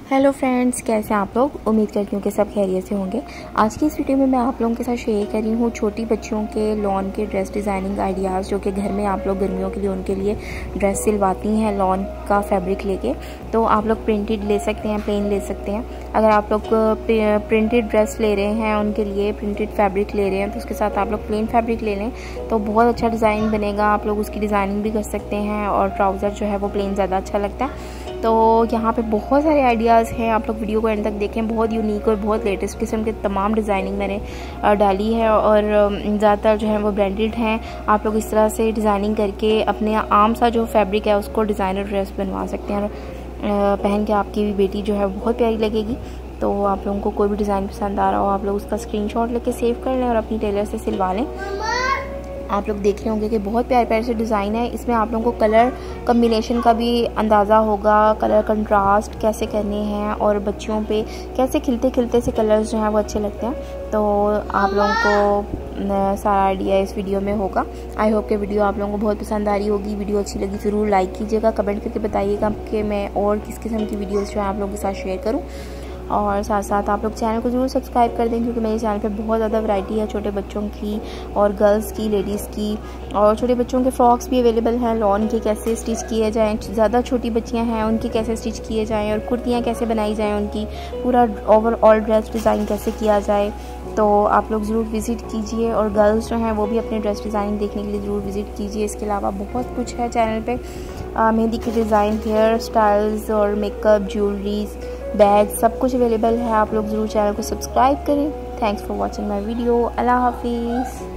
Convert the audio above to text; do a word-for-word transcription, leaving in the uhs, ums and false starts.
Hello friends, कैसे हैं आप लोग। उम्मीद करती हूँ कि सब खैरियत से होंगे। आज की इस वीडियो में मैं आप लोगों के साथ शेयर कर रही हूँ छोटी बच्चियों के लॉन के ड्रेस डिज़ाइनिंग आइडियाज़, जो कि घर में आप लोग गर्मियों के लिए उनके लिए ड्रेस सिलवाती हैं लॉन का फैब्रिक लेके। तो आप लोग प्रिंटेड ले सकते हैं, प्लेन ले सकते हैं। अगर आप लोग प्रिंटेड ड्रेस ले रहे हैं, उनके लिए प्रिंटेड फैब्रिक ले रहे हैं, तो उसके साथ आप लोग प्लेन फैब्रिक ले लें तो बहुत अच्छा डिज़ाइन बनेगा। आप लोग उसकी डिज़ाइनिंग भी कर सकते हैं और ट्राउज़र जो है वो प्लेन ज़्यादा अच्छा लगता है। तो यहाँ पे बहुत सारे आइडियाज़ हैं, आप लोग वीडियो को एंड तक देखें। बहुत यूनिक और बहुत लेटेस्ट किस्म के तमाम डिज़ाइनिंग मैंने डाली है और ज़्यादातर जो है वो ब्रांडेड हैं। आप लोग इस तरह से डिज़ाइनिंग करके अपने आम सा जो फैब्रिक है उसको डिज़ाइनर ड्रेस बनवा सकते हैं। पहन के आपकी बेटी जो है बहुत प्यारी लगेगी। तो आप लोगों को कोई भी डिज़ाइन पसंद आ रहा हो, आप लोग उसका स्क्रीनशॉट लेके सेव कर लें और अपनी टेलर से सिलवा लें। आप लोग देख रहे होंगे कि बहुत प्यारे प्यारे से डिज़ाइन है। इसमें आप लोगों को कलर कम्बिनेशन का भी अंदाज़ा होगा, कलर कंट्रास्ट कैसे करने हैं और बच्चियों पे कैसे खिलते खिलते से कलर्स जो हैं वो अच्छे लगते हैं। तो आप लोगों को सारा आइडिया इस वीडियो में होगा। आई होप कि वीडियो आप लोगों को बहुत पसंद आ रही होगी। वीडियो अच्छी लगी ज़रूर लाइक कीजिएगा, कमेंट करके बताइएगा कि मैं और किस किस्म की वीडियोज़ जो है आप लोगों के साथ शेयर करूँ। और साथ साथ आप लोग चैनल को ज़रूर सब्सक्राइब कर दें, क्योंकि मेरे चैनल पे बहुत ज़्यादा वैरायटी है छोटे बच्चों की और गर्ल्स की, लेडीज़ की। और छोटे बच्चों के फ्रॉक्स भी अवेलेबल हैं, लॉन के कैसे स्टिच किए जाएँ, ज़्यादा छोटी बच्चियां हैं उनके कैसे स्टिच किए जाएँ, और कुर्तियाँ कैसे बनाई जाएँ, उनकी पूरा ओवरऑल ड्रेस डिज़ाइन कैसे किया जाए। तो आप लोग ज़रूर विज़िट कीजिए और गर्ल्स जो हैं वो भी अपने ड्रेस डिज़ाइन देखने के लिए ज़रूर विज़िट कीजिए। इसके अलावा बहुत कुछ है चैनल पे, मेहंदी के डिज़ाइन, हेयर स्टाइल्स और मेकअप, ज्वेलरीज, बैग, सब कुछ अवेलेबल है। आप लोग ज़रूर चैनल को सब्सक्राइब करें। Thanks for watching my video. अल्लाह हाफिज़।